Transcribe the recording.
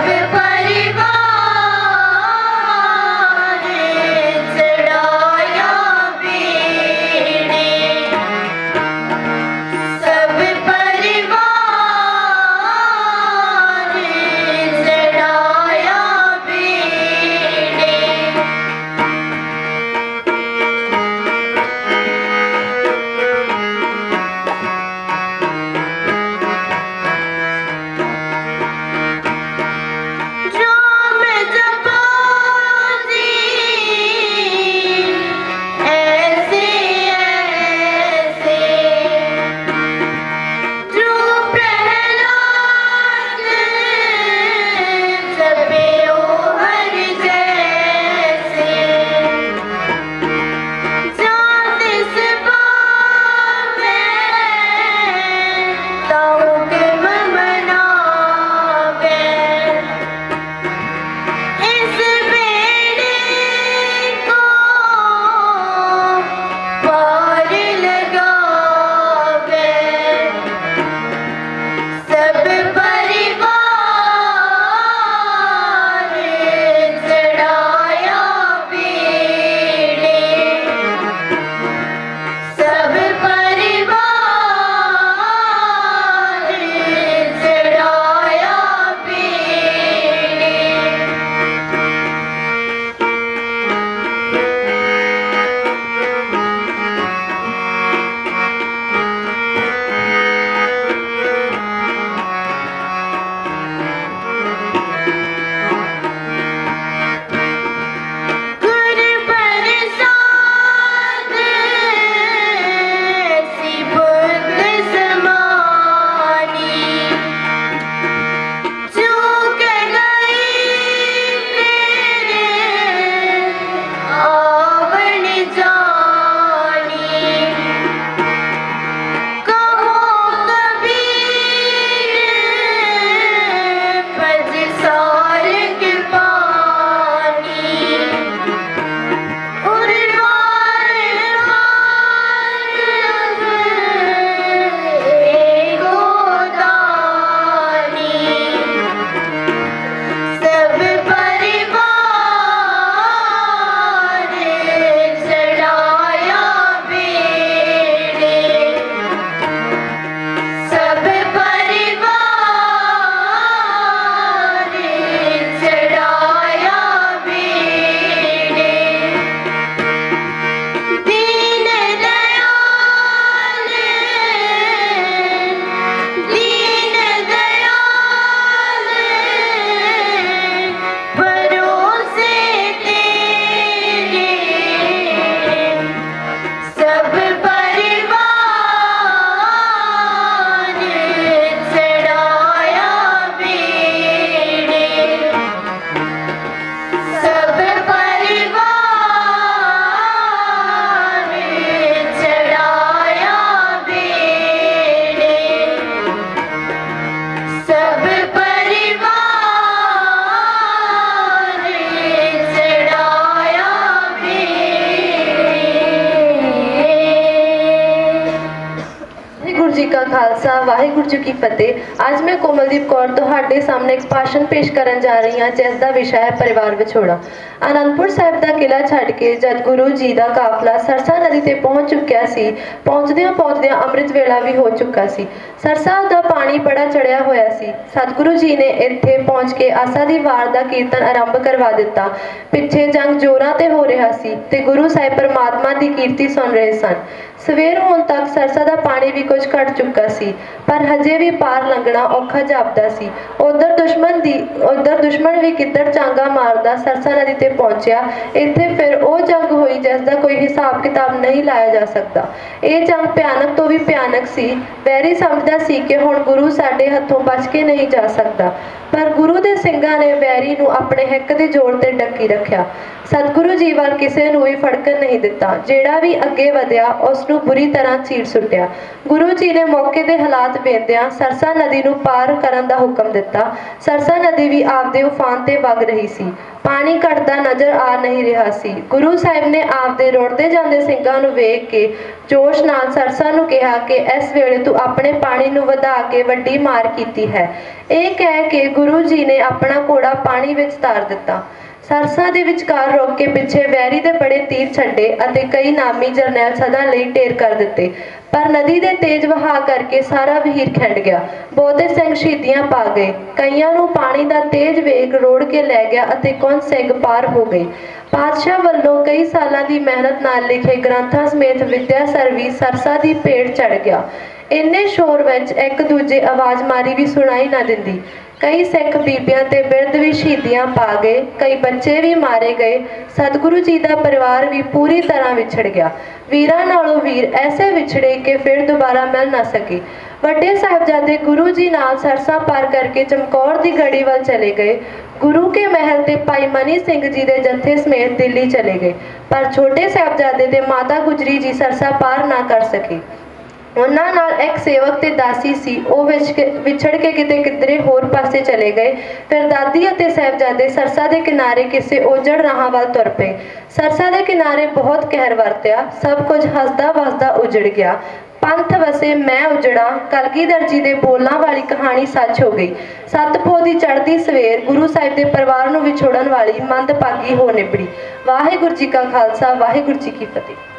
खालसा वाहिगुरू जी की फतेह। आज मैं कोमलदीप कौर तुहाडे सामने एक भाषण पेश करन जा रही हाँ जिसका विषय है परिवार विछोड़ा। आनंदपुर साहिब का किला छड्ड के जद गुरु जी का काफला सरसा नदी ते पहुंच चुकिया सी, पहुंचदियां अमृत वेला भी हो चुका सी। सरसा दा पानी बड़ा चढ़िया होया सी। सतगुरु जी ने इत्थे पहुंच के आसा दी वार दा कीर्तन आरंभ करवा दिता। पिछे जंग जोरां ते हो रहा सी ते गुरु साहिब परमात्मा दी कीर्ति सुन रहे सन। सवेर होने तक सरसा का पानी भी कुछ घट चुका सी, पर हजे भी पार लंघना औखा जापदा सी। उधर दुश्मन भी किधर चांगा मारदा सरसा नदी ते पहुंचया। इत्थे फिर वो जंग हुई जिसका कोई हिसाब किताब नहीं लाया जा सकता। ये जंग भयानक तो भी भयानक सी। वैरी समझदा सी कि हुण गुरु साडे हथों बच के नहीं जा सकता, पर गुरु दे सिंघां ने वैरी नूं अपने हिक दे जोड़ ते डकी रखिया। सतगुरु जी वाल किसे नूं भी फड़कन नहीं दिता। जेड़ा भी अगे वधिया उसनूं बुरी तरह चीर सुटिया। गुरु जी ने मौके दे ਦੇ ਹਾਲਾਤ ਵੇਖਦਿਆਂ ਸਰਸਾ ਨਦੀ ਨੂੰ ਪਾਰ ਕਰਨ ਦਾ ਹੁਕਮ ਦਿੱਤਾ। ਸਰਸਾ ਨਦੀ ਵੀ ਆਪਦੇ ਉਫਾਨ ਤੇ ਵਗ ਰਹੀ ਸੀ। ਪਾਣੀ ਘਟਦਾ ਨਜ਼ਰ ਆ ਨਹੀਂ ਰਿਹਾ ਸੀ। ਗੁਰੂ ਸਾਹਿਬ ਨੇ ਆਪਦੇ ਰੁੜਦੇ ਜਾਂਦੇ ਸਿੰਘਾਂ ਨੂੰ ਵੇਖ ਕੇ ਜੋਸ਼ ਨਾਲ ਸਰਸਾ ਨੂੰ ਕਿਹਾ ਕਿ ਇਸ ਵੇਲੇ ਤੂੰ ਆਪਣੇ ਪਾਣੀ ਨੂੰ ਵਧਾ ਕੇ ਵੱਡੀ ਮਾਰ ਕੀਤੀ ਹੈ। ਇਹ ਕਹਿ ਕੇ ਗੁਰੂ ਜੀ ਨੇ ਆਪਣਾ ਘੋੜਾ ਪਾਣੀ ਵਿੱਚ ਤਾਰ ਦਿੱਤਾ। ਸਰਸਾ ਦੇ ਵਿਚਕਾਰ ਰੋਕ ਕੇ ਪਿੱਛੇ ਵੈਰੀ ਦੇ ਬੜੇ ਤੀਰ ਛੱਡੇ ਅਤੇ ਕਈ ਨਾਮੀ ਜਰਨੈਲ ਸਦਾ ਲਈ ਢੇਰ ਕਰ ਦਿੱਤੇ। ਪਰ ਨਦੀ ਦੇ ਤੇਜ਼ ਵਹਾਅ ਕਰਕੇ ਸਾਰਾ ਵਹੀਰ ਖਿੰਡ ਗਿਆ। ਬਹੁਤੇ ਸਿੰਘ ਸ਼ਹੀਦੀਆਂ ਪਾ ਗਏ। ਕਈਆਂ ਨੂੰ ਪਾਣੀ ਦਾ ਤੇਜ਼ ਵੇਗ ਰੋੜ ਕੇ ਲੈ ਗਿਆ ਅਤੇ ਕੁਝ ਸਿੰਘ ਪਾਰ ਹੋ ਗਏ। ਪਾਤਸ਼ਾਹ ਵੱਲੋਂ ਕਈ ਸਾਲਾਂ ਦੀ ਮਿਹਨਤ ਨਾਲ ਲਿਖੇ ਗ੍ਰੰਥਾਂ ਸਮੇਤ ਵਿਦਿਆਸਰ ਵੀ ਸਰਸਾ ਦੀ ਭੇਟ ਚੜ ਗਿਆ। ਇੰਨੇ ਸ਼ੋਰ ਵਿੱਚ ਇੱਕ ਦੂਜੇ ਆਵਾਜ਼ ਮਾਰੀ ਵੀ ਸੁਣਾਈ ਨਾ ਦਿੰਦੀ। ਕਈ ਸਿੱਖ ਬੀਬੀਆਂ ਤੇ ਬਿਰਧ ਵੀ ਸ਼ਹੀਦੀਆਂ ਪਾ ਗਏ। ਕਈ ਬੱਚੇ ਵੀ ਮਾਰੇ ਗਏ। ਸਤਿਗੁਰੂ ਜੀ ਦਾ ਪਰਿਵਾਰ ਵੀ ਪੂਰੀ ਤਰ੍ਹਾਂ ਵਿਛੜ ਗਿਆ। ਵੀਰਾਂ ਨਾਲੋਂ ਵੀਰ ਐਸੇ ਵਿਛੜੇ ਕਿ ਫਿਰ ਦੁਬਾਰਾ ਮਿਲ ਨਾ ਸਕੇ। ਵੱਡੇ ਸਾਹਿਬਜ਼ਾਦੇ ਗੁਰੂ ਜੀ ਨਾਲ ਸਰਸਾ ਪਾਰ ਕਰਕੇ ਚਮਕੌਰ ਦੀ ਗੜੀ ਵੱਲ ਚਲੇ ਗਏ। ਗੁਰੂ ਕੇ ਮਹਿਲ ਤੇ ਭਾਈ ਮਨੀ ਸਿੰਘ ਜੀ ਦੇ ਜੱਥੇ ਸਮੇਤ ਦਿੱਲੀ ਚਲੇ ਗਏ। ਪਰ ਛੋਟੇ ਸਾਹਿਬਜ਼ਾਦੇ ਤੇ ਮਾਤਾ ਗੁਜਰੀ ਜੀ ਸਰਸਾ ਪਾਰ ਨਾ ਕਰ ਸਕੇ। ਉਹਨਾਂ ਨਾਲ ਇੱਕ ਸੇਵਕ ਤੇ ਦਾਸੀ ਸੀ। ਉਹ ਵਿਛੜ ਕੇ ਕਿਤੇ ਕਿਧਰੇ ਹੋਰ ਪਾਸੇ ਚਲੇ ਗਏ। ਫਿਰ ਦਾਦੀ ਅਤੇ ਸਾਹਿਬਜ਼ਾਦੇ ਸਰਸਾ ਦੇ ਕਿਨਾਰੇ ਕਿਸੇ ਉਜੜ ਰਾਹਾਂ ਵੱਲ ਤੁਰ ਪਏ। ਸਰਸਾ ਦੇ ਕਿਨਾਰੇ ਬਹੁਤ ਕਹਿਰ ਵਰਤਿਆ। ਸਭ ਕੁਝ ਹੱਸਦਾ ਵਸਦਾ ਉਜੜ ਗਿਆ। ਪੰਥ ਵਸੇ ਮੈਂ ਉਜੜਾ, ਕਲਗੀਧਰ ਜੀ ਦੇ ਬੋਲਾਂ ਵਾਲੀ ਕਹਾਣੀ ਸੱਚ ਹੋ ਗਈ। ਸੱਤ ਪੋਹ ਦੀ ਚੜ੍ਹਦੀ ਸਵੇਰ ਗੁਰੂ ਸਾਹਿਬ ਦੇ ਪਰਿਵਾਰ ਨੂੰ ਵਿਛੋੜਨ ਵਾਲੀ ਮੰਦਭਾਗੀ ਹੋ ਨਿਬੜੀ। ਵਾਹਿਗੁਰੂ ਜੀ ਕਾ ਖਾਲਸਾ, ਵਾਹਿਗੁਰੂ ਜੀ ਕੀ ਫਤਿਹ।